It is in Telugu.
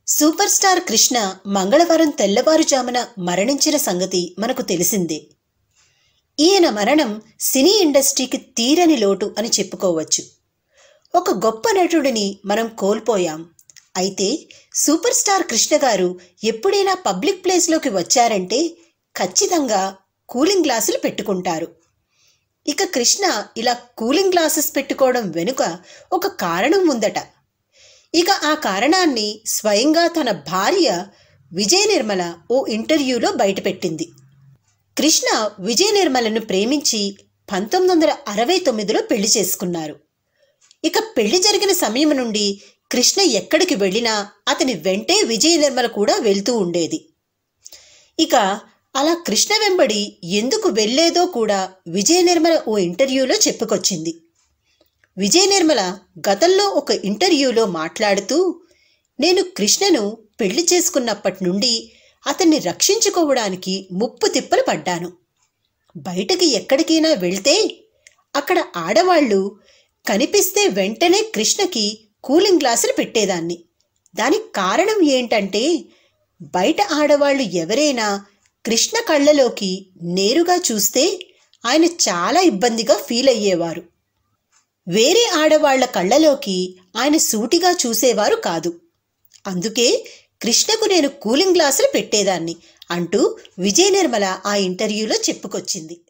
సూపర్ స్టార్ కృష్ణ మంగళవారం తెల్లవారుజామున మరణించిన సంగతి మనకు తెలిసిందే. ఈయన మరణం సినీ ఇండస్ట్రీకి తీరని లోటు అని చెప్పుకోవచ్చు. ఒక గొప్ప నటుడిని మనం కోల్పోయాం. అయితే సూపర్ స్టార్ కృష్ణ గారు ఎప్పుడైనా పబ్లిక్ ప్లేస్లోకి వచ్చారంటే ఖచ్చితంగా కూలింగ్ గ్లాసులు పెట్టుకుంటారు. ఇక కృష్ణ ఇలా కూలింగ్ గ్లాసెస్ పెట్టుకోవడం వెనుక ఒక కారణం ఉందట. ఇక ఆ కారణాన్ని స్వయంగా తన భార్య విజయ నిర్మల ఓ ఇంటర్వ్యూలో బయటపెట్టింది. కృష్ణ విజయ నిర్మలను ప్రేమించి 1969లో పెళ్లి చేసుకున్నారు. ఇక పెళ్లి జరిగిన సమయం నుండి కృష్ణ ఎక్కడికి వెళ్ళినా అతని వెంటే విజయ నిర్మల కూడా వెళ్తూ ఉండేది. ఇక అలా కృష్ణ వెంబడి ఎందుకు వెళ్ళేదో కూడా విజయ నిర్మల ఓ ఇంటర్వ్యూలో చెప్పుకొచ్చింది. విజయ నిర్మల గతంలో ఒక ఇంటర్వ్యూలో మాట్లాడుతూ, నేను కృష్ణను పెళ్లి చేసుకున్నప్పటి నుండి అతన్ని రక్షించుకోవడానికి ముప్పు తిప్పలు పడ్డాను. బయటకి ఎక్కడికైనా వెళ్తే అక్కడ ఆడవాళ్లు కనిపిస్తే వెంటనే కృష్ణకి కూలింగ్ గ్లాసులు పెట్టేదాన్ని. దానికి కారణం ఏంటంటే బయట ఆడవాళ్లు ఎవరైనా కృష్ణ కళ్ళలోకి నేరుగా చూస్తే ఆయన చాలా ఇబ్బందిగా ఫీల్ అయ్యేవారు. వేరే ఆడవాళ్ల కళ్ళలోకి ఆయన సూటిగా చూసేవారు కాదు. అందుకే కృష్ణకు నేను కూలింగ్ గ్లాసులు పెట్టేదాన్ని అంటూ విజయ నిర్మల ఆ ఇంటర్వ్యూలో చెప్పుకొచ్చింది.